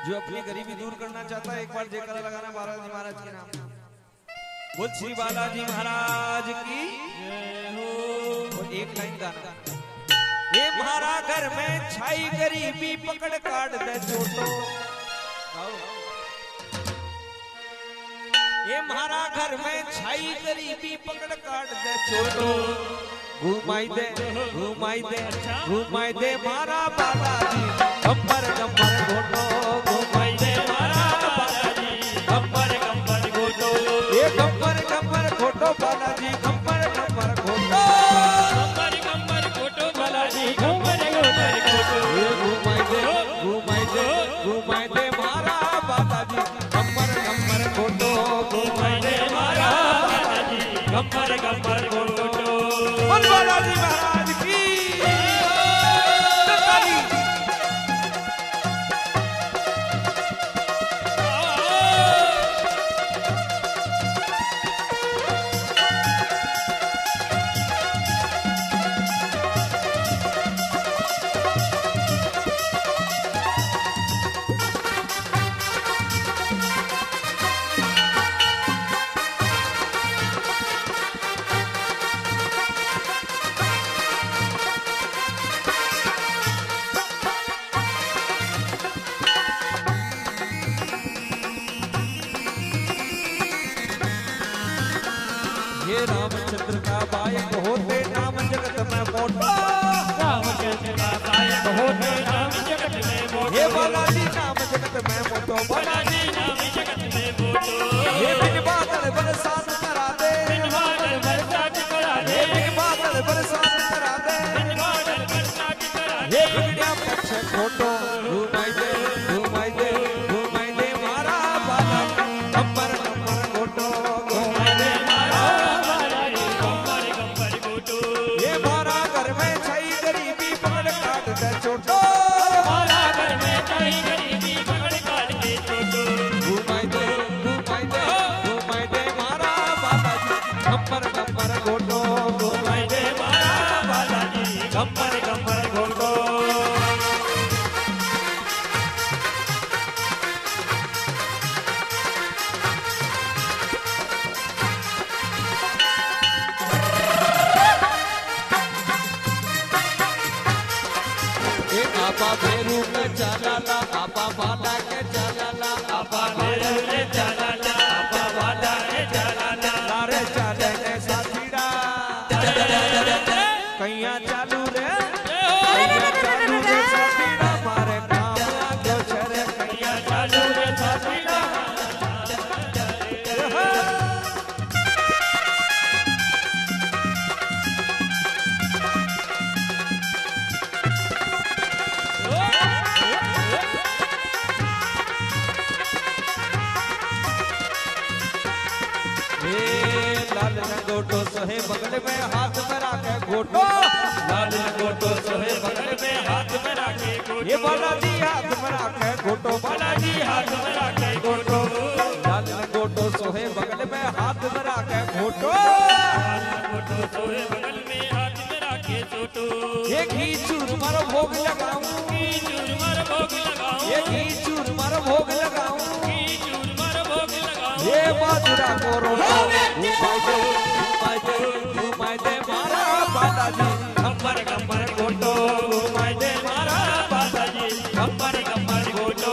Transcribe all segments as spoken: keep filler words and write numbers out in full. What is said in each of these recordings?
जो अपनी गरीबी दूर करना चाहता है एक बार जयकारा लगाना बालाजी महाराज के नाम। बोल श्री बालाजी महाराज की जय हो। और एक लाइन गाना, ये महारा घर में छाई गरीबी पकड़ काट दे छोटो। ये महारा घर में छाई गरीबी पकड़ काट दे छोटो। घुमाई दे घुमाई दे घुमाई दे मारा बालाजी गब्बर गब्बर घोटो। घुमाई दे मारा बालाजी गब्बर गब्बर घोटो। ये गब्बर गब्बर घोटो बालाजी गब्बर गब्बर घोटो। गब्बर गब्बर घोटो बालाजी गब्बर गब्बर घोटो। ये घुमाई दे घुमाई दे घुमाई दे मारा बालाजी गब्बर गब्बर घोटो। घुमाई दे मारा बालाजी गब्बर गब्बर घोटो। बालाजी महाराज की ये रामचंद्र का बायक होते नाम जगत में मोटा। रामचंद्र का बायक होते नाम जगत में मोटो। ये बालाजी नाम जगत में मोटो। बालाजी नाम जगत में मोटो। ये बिन बादल बरसात करा दे। बिन बादल बरसात करा दे। ये बिन बादल बरसात करा दे। बिन बादल बरसात करा दे। ये बिगड़िया पक्ष खोटो। घुमाई दे घुमाई दे घुमाई दे मारा बालाजी गब्बर गब्बर घोटो। घुमाई दे मारा बालाजी गब्बर गब्बर घोटो। ये मारा घर में छई गरीबी पकड़ काट दे छोटो। मारा घर में छई गरीबी पकड़ काट दे छोटो। घुमाई दे घुमाई दे घुमाई दे मारा बालाजी गब्बर गब्बर घोटो। घुमाई दे मारा बालाजी गब्बर गब्बर घोटो। आपा बेरू के चलाला आपा बाला के चलाला आपा बेरू के चलाला आपा बाला के चलाला। लारे चले ने साथीड़ा कैया चालू रे कैया चालू रे साथीड़ा मारे काम आगो छरे। कैया चालू रे साथीड़ा लाल लंगोटो सोहे बगल में हाथ में राखे घोटो। लाल लंगोटो सोहे बगल में हाथ में राखे घोटो। ये बालाजी हाथ में राखे घोटो। बालाजी हाथ में राखे घोटो। लाल लंगोटो सोहे बगल में हाथ में राखे घोटो। लाल लंगोटो सोहे बगल में हाथ में राखे घोटो। ये घी चूर मारो भोग लगाऊं। घी चूर मारो भोग लगाऊं। ये घी चूर मारो भोग लगाऊं। घी चूर मारो भोग लगाऊं। ये बाजुरा कोरो घुमाई दे घुमाई दे घुमाई दे मारा बालाजी गब्बर गब्बर घोटो। घुमाई दे मारा बालाजी गब्बर गब्बर घोटो।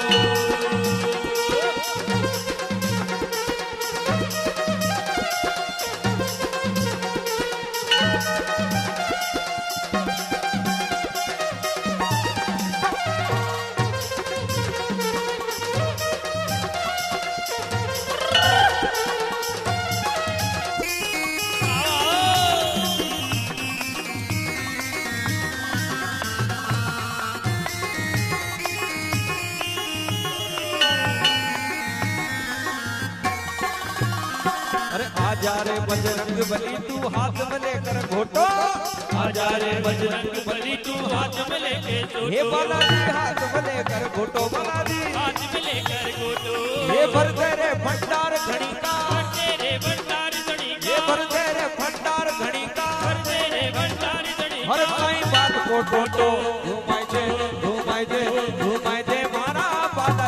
आजा रे बजरंग बली तू हाथ में लेकर घोटो। आजा रे बजरंग बली तू हाथ में लेके छोटो। हे बालाजी हाथ में लेकर घोटो। बालाजी हाथ में लेकर घोटो। ये भर तेरे भंडार घड़ी का। तेरे भंडार घड़ी का। ये भर तेरे भंडार घड़ी का। तेरे भंडार घड़ी हर कई बात को टोटो। घुमाई दे घुमाई दे घुमाई दे मारा बाला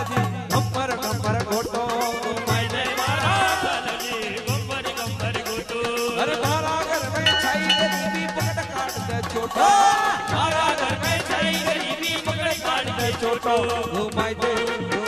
ચોટો ઘુમાઈ દે